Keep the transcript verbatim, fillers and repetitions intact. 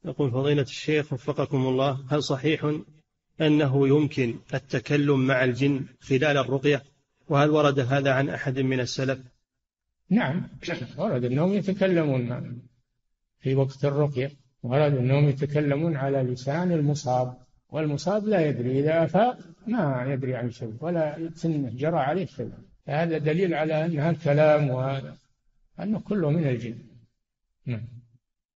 يقول فضيلة الشيخ وفقكم الله، هل صحيح أنه يمكن التكلم مع الجن خلال الرقية؟ وهل ورد هذا عن أحد من السلف؟ نعم، ورد أنهم يتكلمون في وقت الرقية، ورد أنهم يتكلمون على لسان المصاب، والمصاب لا يدري، إذا أفاق ما يدري عن شيء ولا يتم جرى عليه شيء. هذا دليل على أن هذا الكلام وأنه كله من الجن. نعم.